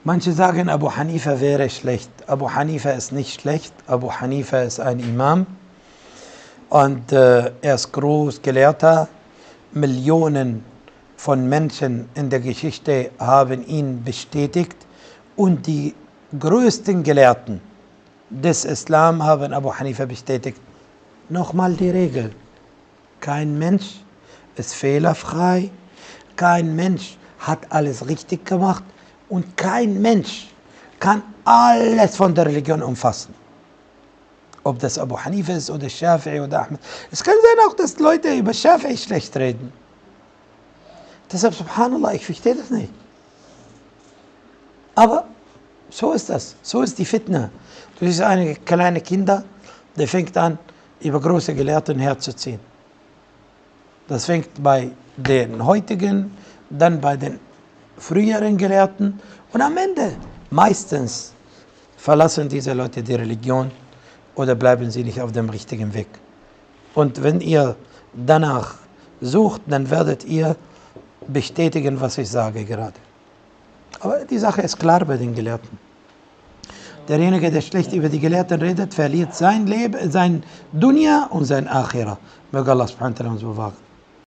Manche sagen, Abu Hanifa wäre schlecht. Abu Hanifa ist nicht schlecht. Abu Hanifa ist ein Imam und er ist groß Gelehrter. Millionen von Menschen in der Geschichte haben ihn bestätigt und die größten Gelehrten des Islam haben Abu Hanifa bestätigt. Nochmal die Regel: Kein Mensch ist fehlerfrei, kein Mensch hat alles richtig gemacht und kein Mensch kann alles von der Religion umfassen. Ob das Abu Hanifa ist oder Shafi'i oder Ahmed. Es kann sein auch, dass Leute über Shafi'i schlecht reden. Deshalb, subhanallah, ich verstehe das nicht. Aber so ist das. So ist die Fitna. Du siehst einige kleine Kinder, der fängt an, über große Gelehrten herzuziehen. Das fängt bei den heutigen, dann bei den früheren Gelehrten und am Ende meistens verlassen diese Leute die Religion oder bleiben sie nicht auf dem richtigen Weg. Und wenn ihr danach sucht, dann werdet ihr bestätigen, was ich sage gerade. Aber die Sache ist klar bei den Gelehrten. Derjenige, der schlecht über die Gelehrten redet, verliert sein Leben, sein Dunya und sein Akhira. Möge Allah subhanahu wa ta'ala uns bewahren.